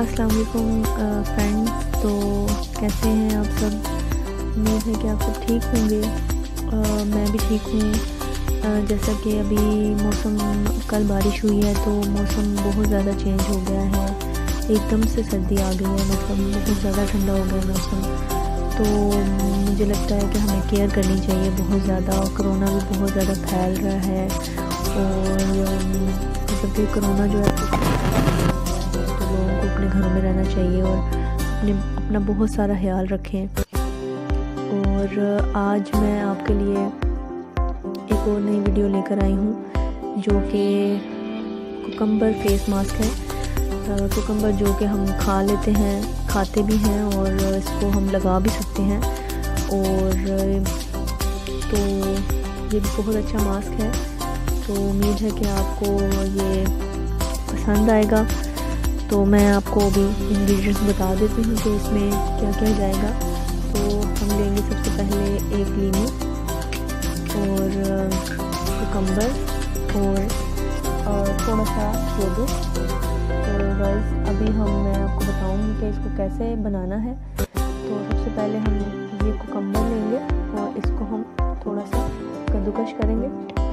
अस्सलाम वालेकुम फ्रेंड्स। तो कैसे हैं आप सब? उम्मीद है कि आप सब ठीक होंगे। मैं भी ठीक हूँ। जैसा कि अभी मौसम, कल बारिश हुई है तो मौसम बहुत ज़्यादा चेंज हो गया है, एकदम से सर्दी आ गई है, मतलब बहुत ज़्यादा ठंडा हो गया मौसम। तो मुझे लगता है कि हमें केयर करनी चाहिए बहुत ज़्यादा। कोरोना भी बहुत ज़्यादा फैल रहा है और मतलब कि कोरोना जो है तो लोगों को अपने घरों में रहना चाहिए और अपना बहुत सारा ख्याल रखें। और आज मैं आपके लिए एक और नई वीडियो लेकर आई हूँ जो कि कुकम्बर फेस मास्क है। कुकम्बर जो कि हम खाते भी हैं और इसको हम लगा भी सकते हैं। और तो ये भी बहुत अच्छा मास्क है। तो उम्मीद है कि आपको ये पसंद आएगा। तो मैं आपको अभी इंग्रेडिएंट्स बता देती हूँ कि इसमें क्या क्या जाएगा। तो हम लेंगे सबसे पहले एक लीमू और कुकम्बर और थोड़ा सा योगर्ट। तो गाइस अभी मैं आपको बताऊंगी कि इसको कैसे बनाना है। तो सबसे पहले हम ये कुकम्बर लेंगे और इसको हम थोड़ा सा कद्दूकश करेंगे।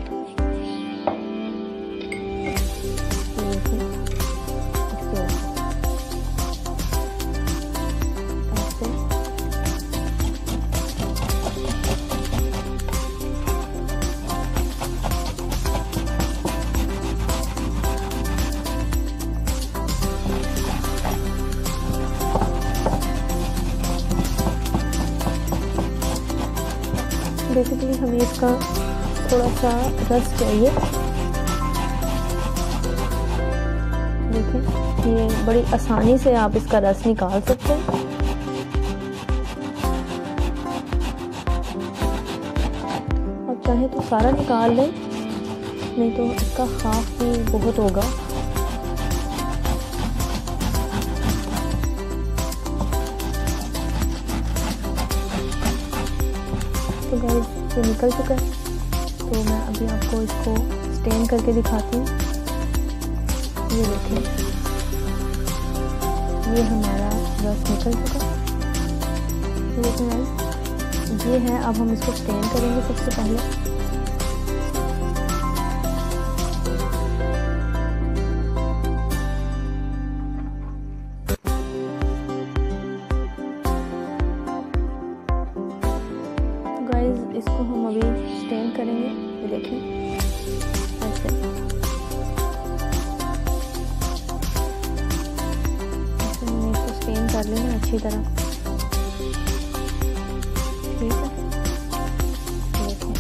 बेसिकली हमें इसका थोड़ा सा रस चाहिए। देखें, ये बड़ी आसानी से आप इसका रस निकाल सकते हैं। आप चाहे तो सारा निकाल लें, नहीं तो इसका हाफ भी बहुत होगा। तो गाइस ये निकल चुका है। तो मैं अभी आपको इसको स्टेन करके दिखाती हूँ। ये देखें, ये हमारा रस निकल चुका है। ये देखें गाइस, ये है। अब हम इसको स्टेन करेंगे सबसे पहले। गाइस इसको हम अभी स्टेन करेंगे। ये देखें ऐसे हमने इसको स्टेन कर लेना अच्छी तरह। ठीक है, देखें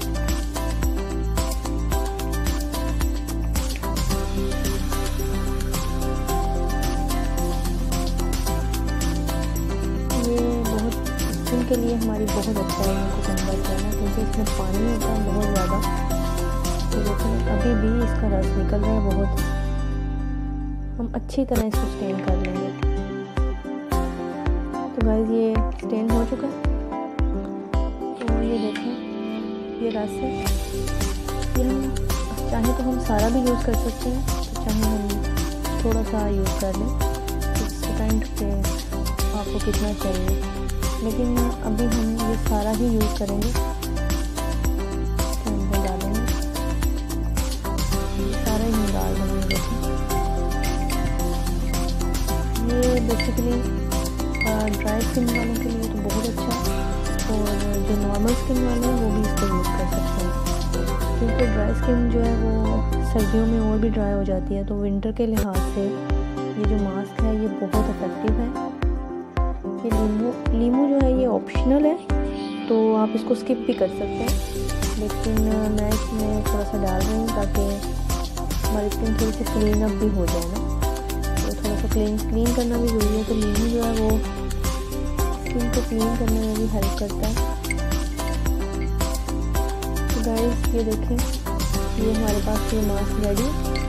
ये बहुत स्किन के लिए हमारी बहुत अच्छा है कुकम्बर करना, क्योंकि इसमें पानी होता है बहुत ज़्यादा। तो लेकिन अभी भी इसका रस निकल रहा है बहुत। हम अच्छी तरह इसको स्टेन कर लेंगे। तो गाइस ये स्टेन हो चुका है। तो ये देखें, ये रस है। ये हम चाहे तो हम सारा भी यूज़ कर सकते हैं, तो चाहे हम थोड़ा सा यूज़ कर लें। इस डिपेंड पे आपको कितना चाहिए, लेकिन अभी हम ये सारा ही यूज़ करेंगे। अंदर डालेंगे, सारा ही हम डाल देंगे। ये बेसिकली ड्राई स्किन वालों के लिए तो बहुत अच्छा, और जो नॉर्मल स्किन वाले हैं वो भी इसको यूज़ कर सकते हैं। क्योंकि ड्राई स्किन जो है वो सर्दियों में और भी ड्राई हो जाती है। तो विंटर के लिहाज से ये जो मास्क है ये बहुत इफ़ेक्टिव है। ये लीमू जो है ये ऑप्शनल है, तो आप इसको स्किप भी कर सकते हैं, लेकिन मैं इसमें थोड़ा सा डाल रही हूँ ताकि हमारी स्किन थोड़ी सी क्लीन अप भी हो जाए ना। तो थोड़ा सा क्लीन करना भी ज़रूरी है। तो लीमू जो है वो स्किन को क्लीन करने में भी हेल्प करता है। तो गाइस ये देखें, ये हमारे पास ये मास्क रेडी।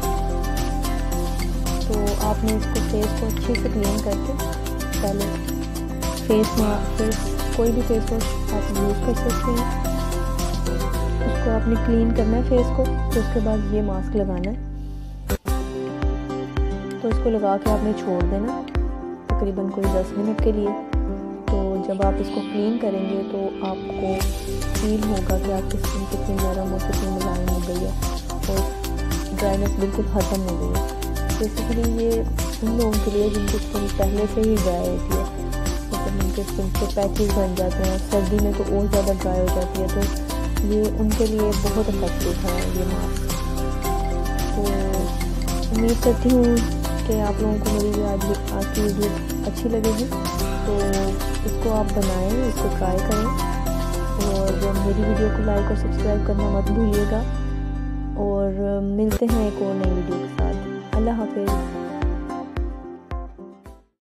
तो आपने इसको फेस को अच्छे से क्लीन करके पहले फेस कोई भी फेस वॉश आप यूज़ कर सकते हैं। उसको आपने क्लीन करना है फेस को। तो उसके बाद ये मास्क लगाना है। तो इसको लगा के आपने छोड़ देना। तकरीबन कोई 10 मिनट के लिए। तो जब आप इसको क्लीन करेंगे तो आपको फील होगा कि आपकी स्किन कितनी नरम और कितनी मुलायम हो गई है और ड्राइनेस बिल्कुल ख़त्म हो गई है। बेसिकली ये उन लोगों के लिए जिनकी स्किन पहले से ही ड्राई होती है, मतलब उनके स्किन के पैचेस बन जाते हैं, सर्दी में तो और ज़्यादा ड्राई हो जाती है, तो ये उनके लिए बहुत इफेक्टिव है ये मास्क। तो उम्मीद करती हूँ कि आप लोगों को मेरी आज की वीडियो अच्छी लगेगी। तो इसको आप बनाएं, इसको ट्राई करें और मेरी वीडियो को लाइक और सब्सक्राइब करना मत भूलिएगा। और मिलते हैं एक और नई वीडियो के साथ। अल्लाह हाफिज़।